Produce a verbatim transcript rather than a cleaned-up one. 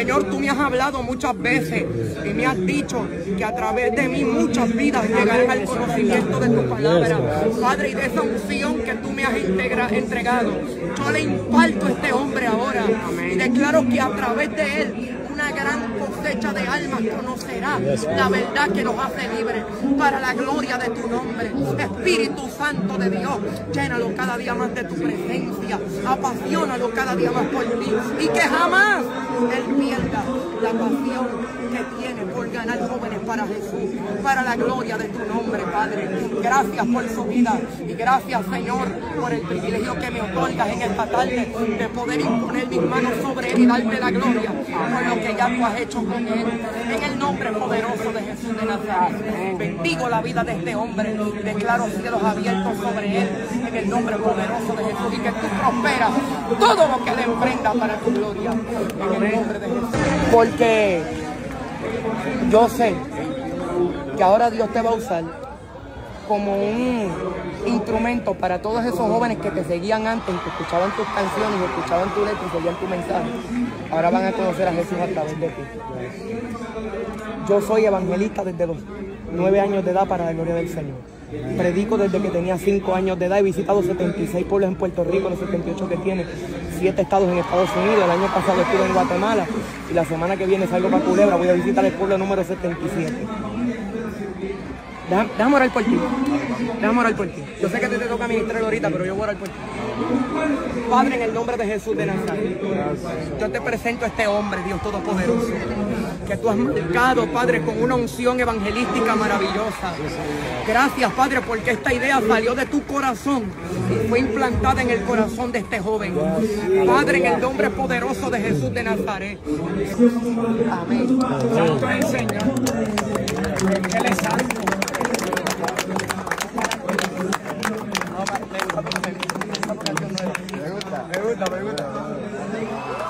Señor, tú me has hablado muchas veces y me has dicho que a través de mí muchas vidas llegarán al conocimiento de tu palabra. Padre, y de esa unción que tú me has integra, entregado, yo le imparto a este hombre ahora y declaro que a través de él una gran cosecha de almas conocerá la verdad que nos hace libres para la gloria de tu nombre. Espíritu Santo de Dios, llénalo cada día más de tu presencia, apasionalo cada día más por ti y que jamás él pierda la pasión que tiene por ganar jóvenes para Jesús, para la gloria de tu nombre, Padre. Gracias por su vida y gracias, Señor, por el privilegio que me otorgas en esta tarde de poder imponer mis manos sobre él y darte la gloria por lo que ya tú has hecho con él. En el nombre poderoso de Jesús de Nazaret, bendigo la vida de este hombre, declaro cielos abiertos sobre él en el nombre poderoso de Jesús y que tú prosperas todo lo que le emprenda para tu gloria en el nombre de Jesús. Porque yo sé que ahora Dios te va a usar como un instrumento para todos esos jóvenes que te seguían antes, que escuchaban tus canciones, escuchaban tu letra y seguían tu mensaje. Ahora van a conocer a Jesús a través de ti. Yo soy evangelista desde los nueve años de edad para la gloria del Señor. Predico desde que tenía cinco años de edad. He visitado setenta y seis pueblos en Puerto Rico, los setenta y ocho que tiene, siete estados en Estados Unidos. El año pasado estuve en Guatemala y la semana que viene salgo para Culebra. Voy a visitar el pueblo número setenta y siete. Déjame, déjame orar por ti. Déjame orar por ti. Yo sé que a ti te toca ministrar ahorita, pero yo voy a orar por ti. Padre, en el nombre de Jesús de Nazaret, yo te presento a este hombre, Dios Todopoderoso, que tú has marcado, Padre, con una unción evangelística maravillosa. Gracias, Padre, porque esta idea salió de tu corazón y fue implantada en el corazón de este joven. Padre, en el nombre poderoso de Jesús de Nazaret. Amén. Santo es el Señor. Él es santo. Me gusta, me gusta, me gusta.